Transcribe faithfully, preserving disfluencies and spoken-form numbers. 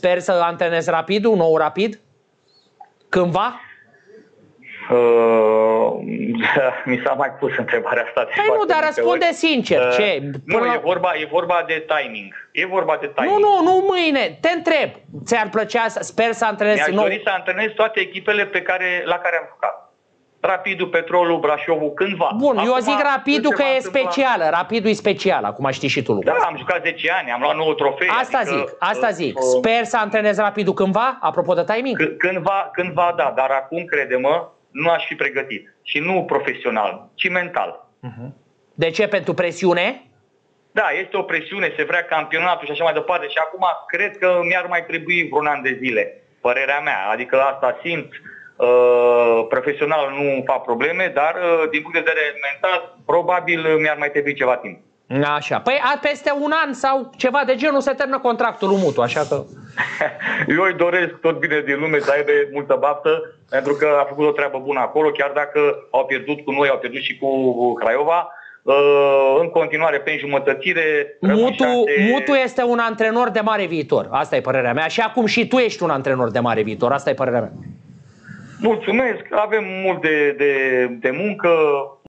sper să antrenezi Rapidul, nou Rapid? Cândva? Uh, mi s-a mai pus întrebarea asta. Păi nu, dar răspunde ori. sincer. Uh, ce? Nu, la... e, vorba, e vorba de timing. E vorba de timing. Nu, nu, nu mâine. Te întreb. Ți-ar plăcea, sper să antrenezi nou? Mi-aș dori să antrenez toate echipele pe care, la care am jucat. Rapidul, Petrolul, Brașovul, cândva. Bun, acum, eu zic Rapidul că e specială. Rapidul e special, acum știi și tu lucrul. Da, am jucat zece ani, am luat nouă trofee. Asta adică, zic, asta zic. Uh, Sper să antrenezi Rapidul cândva, apropo de timing? Cândva, cândva da, dar acum, crede-mă, nu aș fi pregătit. Și nu profesional, ci mental. Uh-huh. De ce? Pentru presiune? Da, este o presiune, se vrea campionatul și așa mai departe. Și acum cred că mi-ar mai trebui vreun an de zile. Părerea mea, adică asta simt. Uh, profesional nu fac probleme, dar uh, din punct de vedere mental, probabil mi-ar mai trebui ceva timp. Așa. Păi peste un an sau ceva de genul se termină contractul lui Mutu, așa că... Eu îi doresc tot bine din lume, să aibă multă baftă, pentru că a făcut o treabă bună acolo, chiar dacă au pierdut cu noi, au pierdut și cu Craiova. Uh, în continuare, pe înjumătățire... Mutu, șase... Mutu este un antrenor de mare viitor, asta e părerea mea. Și acum și tu ești un antrenor de mare viitor, asta e părerea mea. Mulțumesc, avem mult de, de, de muncă,